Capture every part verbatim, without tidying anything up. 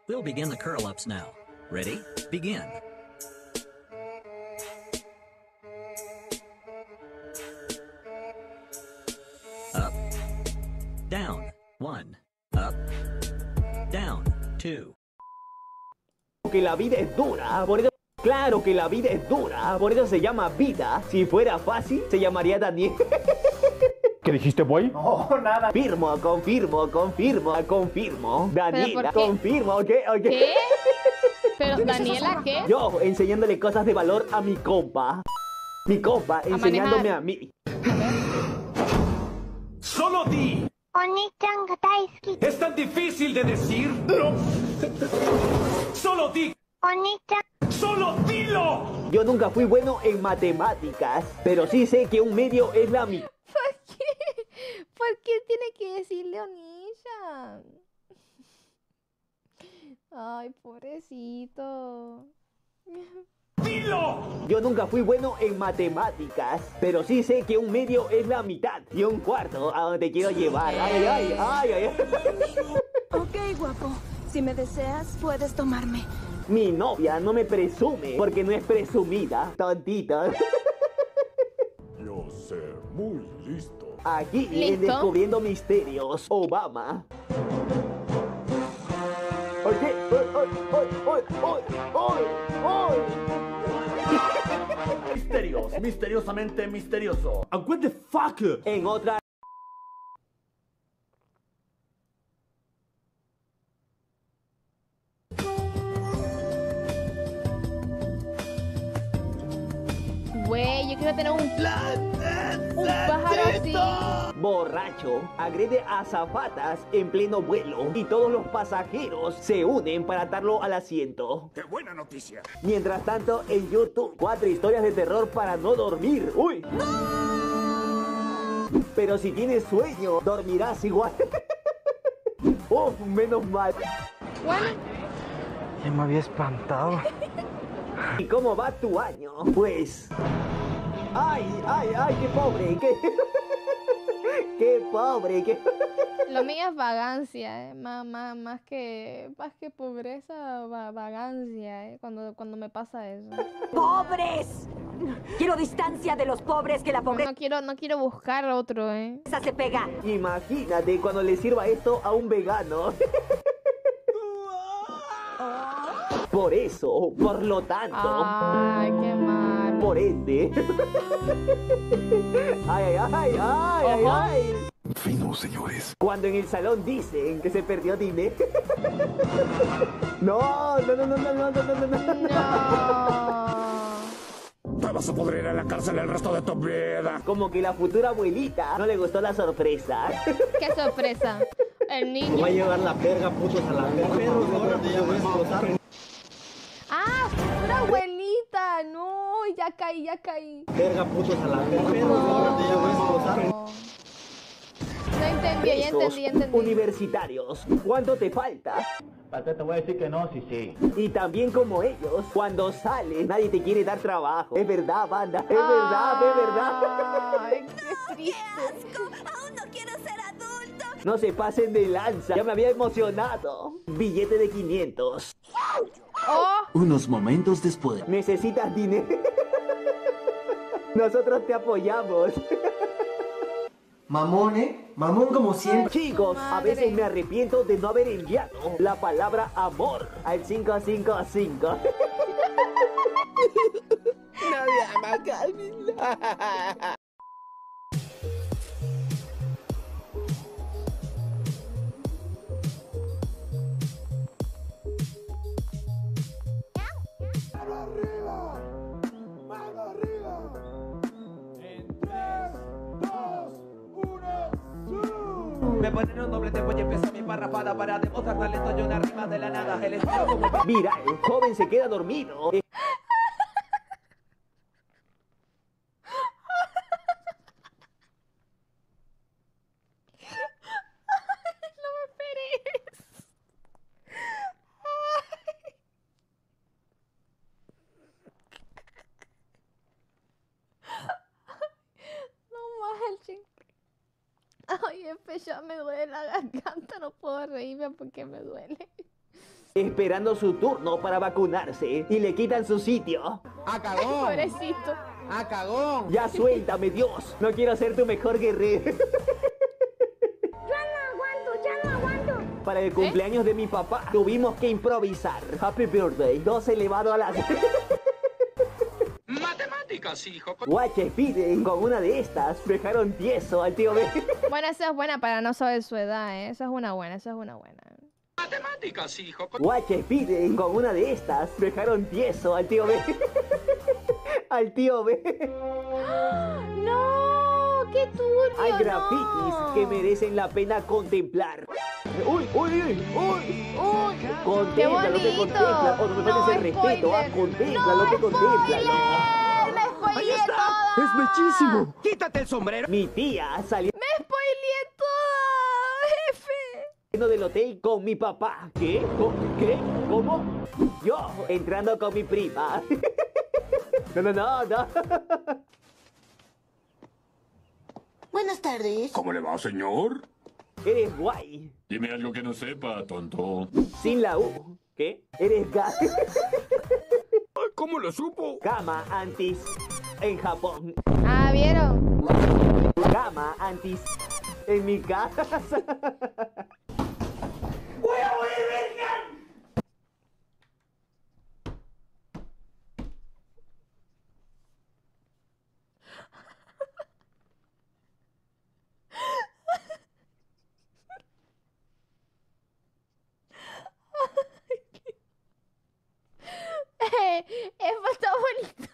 We'll begin the curl-ups now. Ready? Begin. Up, down, one. Up, down, two. Que la vida es dura, por eso... Claro que la vida es dura, por eso se llama vida. Si fuera fácil, se llamaría Daniel. ¿Qué dijiste, boy? No, nada. Confirmo, confirmo, confirmo, confirmo. Daniela, por qué? confirmo, ok, ok. ¿Qué? ¿Pero Daniela qué? Yo enseñándole cosas de valor a mi compa. Mi compa enseñándome manejar. a mí. ¡Solo di! Oni-chan ga daisuki. ¿Es tan difícil de decir? No. ¡Solo di! Oni-chan. ¡Solo dilo! Yo nunca fui bueno en matemáticas, pero sí sé que un medio es la mitad. ¿Por qué? ¿Por qué tiene que decirle Onisha? Ay, pobrecito. ¡Dilo! Yo nunca fui bueno en matemáticas, pero sí sé que un medio es la mitad y un cuarto a donde quiero llevar. Ay, ay, ay, ay. Ok, guapo. Si me deseas, puedes tomarme. Mi novia no me presume porque no es presumida, tontito. Yo sé, muy listo. Aquí en ¿Listo? Descubriendo Misterios, Obama. Oye, oye, oye, oye, oye, oye. Misterios, misteriosamente misterioso. And what the fuck? En otra... Güey, yo quiero tener un, un pájaro así. Borracho agrede a azafatas en pleno vuelo y todos los pasajeros se unen para atarlo al asiento. ¡Qué buena noticia! Mientras tanto, en YouTube, cuatro historias de terror para no dormir. ¡Uy! Pero si tienes sueño, dormirás igual. ¡Uf! Menos mal. Bueno, Ya me había espantado. ¿Y cómo va tu año? Pues... ¡Ay, ay, ay! ¡Qué pobre! ¡Qué, qué pobre! ¡Qué... lo mío es vagancia, eh. Más, más, más que, más que pobreza, va- vagancia, eh. Cuando, cuando me pasa eso. ¡Pobres! Quiero distancia de los pobres, que la No, pobreza no quiero, no quiero buscar otro, eh. se pega. Imagínate cuando le sirva esto a un vegano. Por eso, por lo tanto... Ay, qué mal. Por ende. Ay, ay, ay, ay, ay, ay. Fino, señores. Cuando en el salón dicen que se perdió dinero. No, no, no, no, no, no, no, no, no, no. No. Te vas a pudrir en la cárcel el resto de tu vida. Como que la futura abuelita no le gustó la sorpresa. Qué sorpresa. El niño. a llevar la perga, putos a la verga. Ah, una abuelita. No, ya caí, ya caí. Verga, putos a la verga. No. No entendí, ya entendí, ya entendí. Universitarios, ¿cuánto te falta? Te voy a decir que no, sí, sí. Y también como ellos, cuando sales, nadie te quiere dar trabajo. Es verdad, banda, es verdad, es verdad. Ay, qué triste. ¡Aún no quiero ser adulto! No se pasen de lanza, ya me había emocionado. Billete de quinientos. Oh, Unos momentos después. ¿Necesitas dinero? Nosotros te apoyamos. Mamón, ¿eh? Mamón como siempre. Chicos, a madre. veces me arrepiento de no haber enviado la palabra amor al cinco cinco cinco. Nadie ama, Calvin. Me ponen un doble tempo y empezó mi parrafada para demostrar talento y una rima de la nada. El estilo como... Mira, el joven se queda dormido. no me esperes. No más el ching. Ay, Efe, ya me duele la garganta, no puedo reírme porque me duele. esperando su turno para vacunarse y le quitan su sitio. ¡Ah, cagón! Pobrecito. ¡Ah, cagón! Ya suéltame, Dios. No quiero ser tu mejor guerrero. Ya no aguanto, ya no aguanto. Para el cumpleaños de mi papá tuvimos que improvisar. Happy birthday. dos elevado a las... Matemáticas, hijo. Guache, pide. Con una de estas dejaron tieso al tío B. Bueno, esa es buena para no saber su edad, ¿eh? Esa es una buena, esa es una buena. Matemáticas, hijo. Guache, pide. Con una de estas dejaron tieso al tío B. Al tío B. ¡No! ¡Qué turbio! Hay grafitis no. que merecen la pena contemplar. ¡Uy, uy, uy! ¡Uy! ¡Uy! Contempla lo que contempla. O no me faltes el respeto. Ah, contempla lo que contempla. ¡No! ¡Me spoileé todo! ¡Es bellísimo! ¡Quítate el sombrero! Mi tía salió ¡Me spoileé todo, jefe! del hotel con mi papá. ¿Qué? ¿Cómo? ¿Qué? ¿Cómo? Yo entrando con mi prima. No, no, no, no. Buenas tardes. ¿Cómo le va, señor? Eres guay. Dime algo que no sepa, tonto. Sin la U. ¿Qué? Eres ga... ¿Cómo lo supo? Gama antis. En Japón. Ah, ¿vieron? Gama antis. En mi casa. ¡Voy a morir, virgen! Eh, eso está bonito.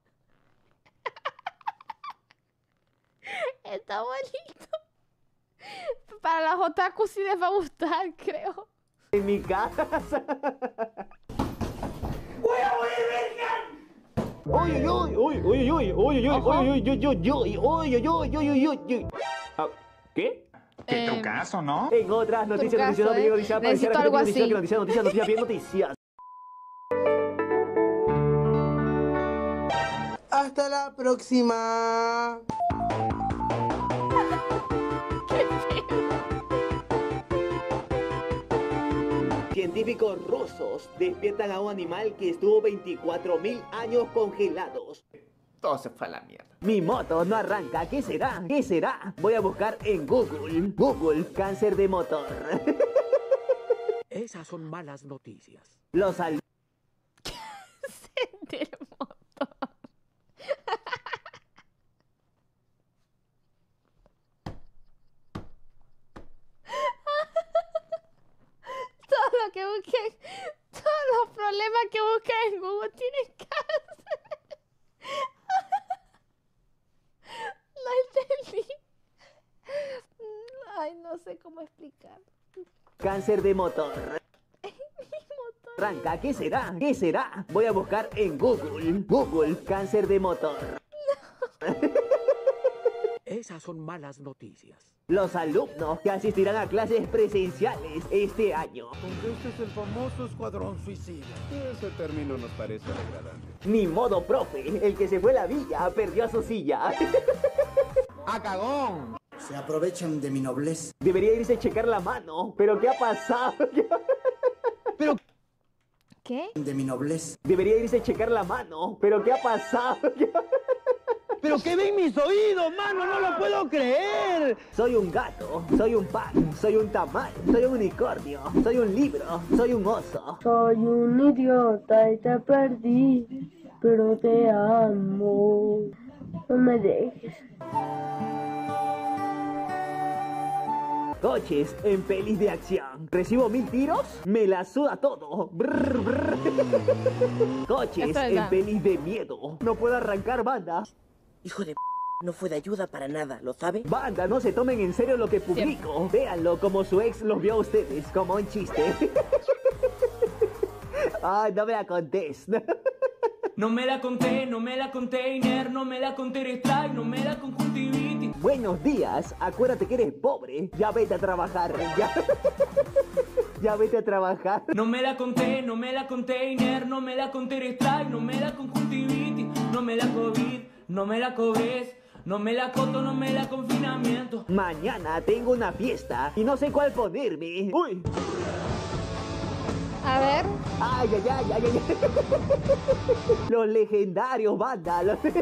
Está bonito. Para las otakus sí les va a gustar, creo. En mi casa. ¡Voy a morir, virgen! ¡Uy, uy, uy, uy, uy, uy, uy, uy, uy, uy, uy, uy, uy, uy, uy, uy, uy. ¿Qué? Qué trucazo, ¿no? En otras noticias, Trucazo, noticias, ¿eh? noticias, Necesito algo así. noticias, noticias, noticias, noticias, bien noticias. Hasta la próxima. Científicos rusos despiertan a un animal que estuvo veinticuatro mil años congelados. Todo se fue a la mierda. Mi moto no arranca. ¿Qué será? ¿Qué será? Voy a buscar en Google. Google, cáncer de motor. Esas son malas noticias. Los al... Cáncer del motor. Todo lo que busquen, todos los problemas que busquen en Google tienen cáncer. No entendí. Ay, no sé cómo explicar. Cáncer de motor. Arranca. ¿Qué será? ¿Qué será? Voy a buscar en Google. Google, cáncer de motor. Esas son malas noticias. Los alumnos que asistirán a clases presenciales este año. Este es el famoso escuadrón suicida. Ese término nos parece degradante. Ni modo, profe. El que se fue a la villa perdió su silla. ¡Ah, cagón! Se aprovechan de mi nobleza. Debería irse a checar la mano. ¿Pero qué ha pasado? Pero... ¿Qué? De mi nobleza. Debería irse a checar la mano. ¿Pero qué ha pasado? ¿Pero qué ven mis oídos, mano? ¡No lo puedo creer! Soy un gato, soy un pan, soy un tamal, soy un unicornio, soy un libro, soy un oso. Soy un idiota y te perdí, pero te amo. No me dejes. Coches en pelis de acción. ¿Recibo mil tiros? Me la suda todo. Brr, brr. Coches en pelis de miedo. No puedo arrancar, banda. Hijo de p... no fue de ayuda para nada, ¿lo sabe? Banda, no se tomen en serio lo que publico. Siempre. Véanlo como su ex los vio a ustedes, como un chiste. Ay, no me la contés. No me la conté, no me la container, no me la conté strike, no me la conjuntivitis. Buenos días, acuérdate que eres pobre. Ya vete a trabajar, ya. Ya vete a trabajar. No me la conté, no me la container, no me la conté strike, no me la conjuntivitis, no me la COVID, no me la cobres, no me la coto, no me la confinamiento. Mañana tengo una fiesta y no sé cuál ponerme. Uy. A ver. Ay, ay, ay, ay, ay. Los legendarios vándalos. ¡Dios!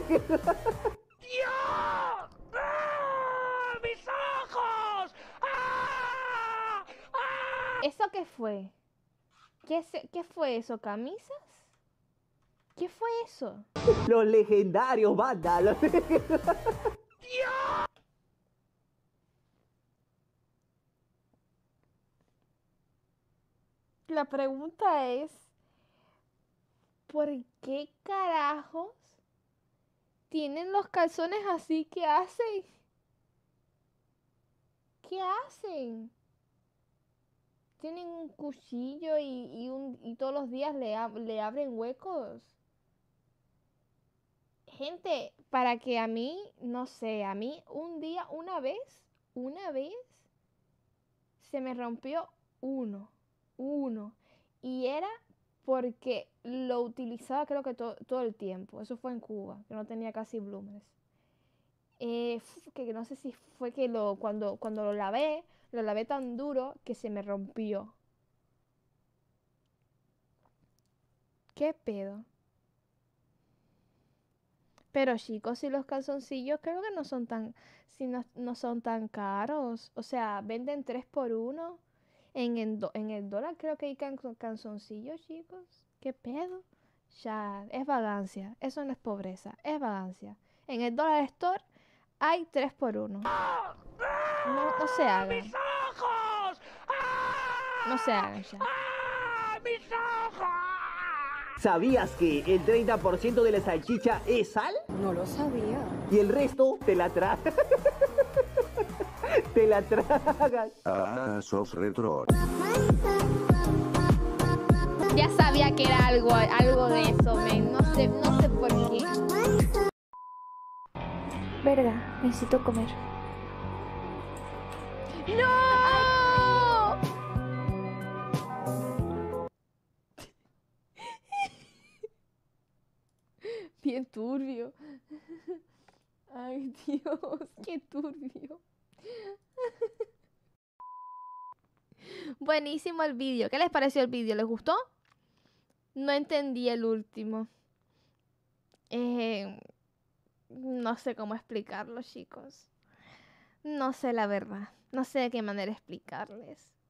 ¡Ah! ¡Mis ojos! ¡Ah! ¡Ah! ¿Eso qué fue? ¿Qué, se, ¿Qué fue eso? ¿Camisas? ¿Qué fue eso? Los legendarios vándalos. ¡Dios! La pregunta es, ¿por qué carajos tienen los calzones así? ¿Qué hacen? ¿Qué hacen? Tienen un cuchillo y, y, un, y todos los días le, le abren huecos. Gente, para que a mí, no sé, a mí un día, una vez, una vez, se me rompió uno. Uno. Y era porque lo utilizaba creo que to todo el tiempo. Eso fue en Cuba, que no tenía casi bloomers. Eh, que no sé si fue que lo cuando, cuando lo lavé, lo lavé tan duro que se me rompió. ¿Qué pedo? Pero chicos, si los calzoncillos creo que no son tan, si no, no son tan caros. O sea, venden tres por uno. En el, do, en el dólar creo que hay can, calzoncillos, chicos. ¿Qué pedo? Ya, es vagancia. Eso no es pobreza, es vagancia. En el Dollar Store hay tres por uno. No, no se hagan. ¡Mis ojos! No se hagan ya. ¡Mis ojos! ¿Sabías que el treinta por ciento de la salchicha es sal? No lo sabía. Y el resto te la tragas. Te la tragas. Ah, sos retro. Ya sabía que era algo, algo de eso, men. No sé, no sé por qué. Verga, necesito comer. ¡No! Bien turbio. Ay, Dios, qué turbio. Buenísimo el vídeo. ¿Qué les pareció el vídeo? ¿Les gustó? No entendí el último. Eh, no sé cómo explicarlo, chicos. No sé la verdad. No sé de qué manera explicarles.